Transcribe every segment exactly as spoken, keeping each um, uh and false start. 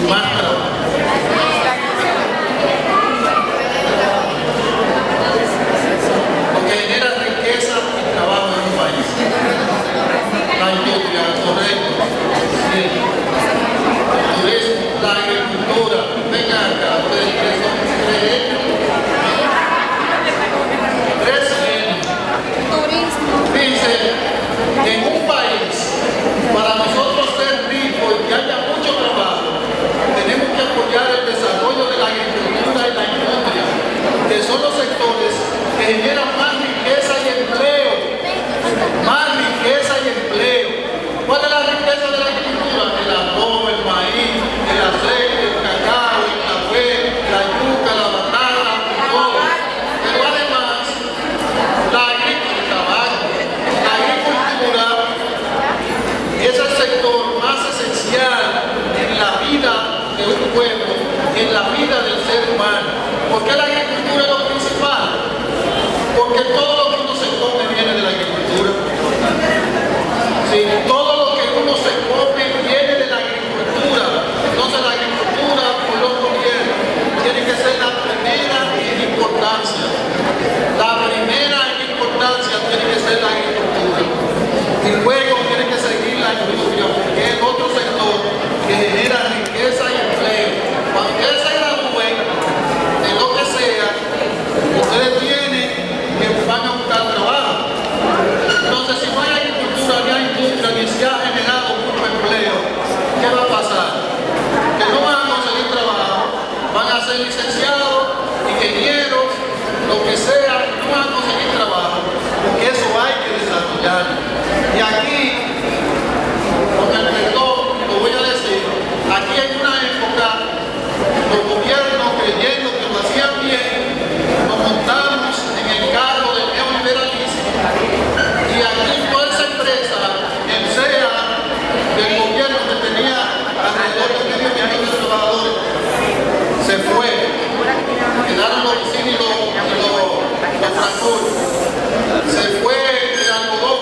más trabajo. Lo que genera riqueza y trabajo en un país. La industria, el correcto, el turismo, la agricultura. Venga acá, ustedes que son tres. Tres turismo. Dice, en un país, para nosotros ser ricos y que haya mucho trabajo, tenemos que apoyar el desarrollo de la agricultura y la industria, que son los sectores que generan más riqueza y empleo. Más riqueza y empleo. ¿Cuál es la riqueza de la agricultura? El arroz, el maíz, el aceite, el cacao, el café, la yuca, la batata, todo. Pero además, la agricultura, la agricultura es el sector más esencial en la vida de un pueblo, en la vida del ser humano. ¿Por qué la agricultura es lo principal? Porque todo lo que uno se come viene de la agricultura. Sí, todo lo que uno se come viene de la agricultura. Entonces la agricultura por los gobiernos tiene que ser la primera en importancia. La primera en importancia tiene que ser la agricultura. Y luego tiene que seguir la industria, porque es otro sector que genera riqueza y empleo. Cuando ustedes se gradúen de lo que sea, ustedes tienen que van a buscar trabajo. Entonces, si no hay agricultura, ni hay industria, ni se ha generado mucho empleo, ¿qué va a pasar? Que no van a conseguir trabajo, van a ser licenciados, ingenieros, lo que sea, no van a conseguir trabajo, porque eso hay que desarrollar. Y aquí, con el perdón, lo voy a decir, aquí en una época, los gobiernos creyendo que lo hacían bien, nos montamos en el carro del neoliberalismo, y aquí toda esa empresa, el S E A del gobierno que tenía alrededor de medio millón de trabajadores, se fue, quedaron los vecinos y los, y los, los transportes, se fue el algodón,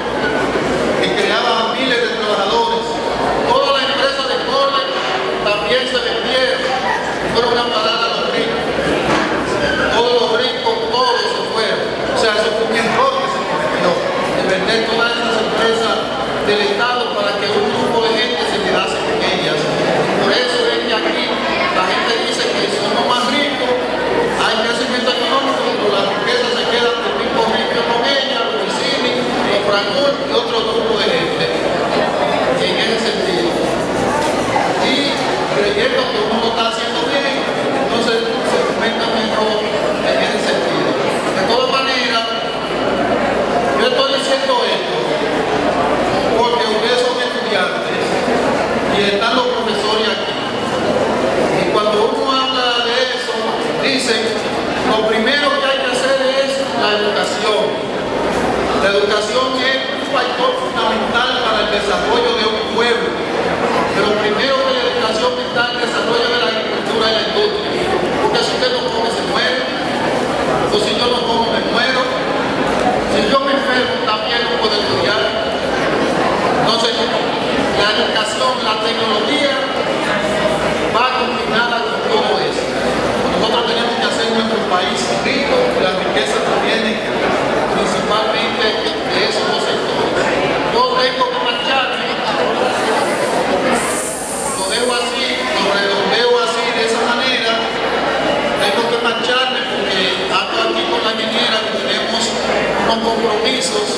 que creaba miles de trabajadores. Todas las empresas de cobre también se vendieron, fueron una parada a los ricos. Todos los ricos, todos se fueron. O sea, eso fue un error que se cometió, de vender todas esas empresas del Estado para que un grupo de gente se quedase con ellas. Por eso es que aquí la gente dice que somos más ricos, hay crecimiento económico, pero la riqueza se queda con tipo rico con ella, los Vicini, los Francur y otro grupo de gente. En ese sentido. Y creyendo que uno lo está haciendo bien, entonces se comenta mejor en ese sentido. De todas maneras, yo estoy diciendo esto porque ustedes son estudiantes y están los profesores aquí. Y cuando uno habla de eso, dicen, lo primero que hay que hacer es la educación. La educación es un factor fundamental para el desarrollo de un pueblo. Pero primero que la educación está en el desarrollo de la agricultura y la industria. Porque si usted no come, se muere. O si yo no como, me muero. Si yo me enfermo, también no puedo estudiar. Entonces, la educación, la tecnología va combinada con todo eso. Nosotros tenemos que hacer nuestro país rico y la riqueza proviene principalmente de esos dos sectores. Yo tengo que marcharme, lo dejo así, lo redondeo así de esa manera, tengo que marcharme porque ando aquí con la ingeniera que tenemos unos compromisos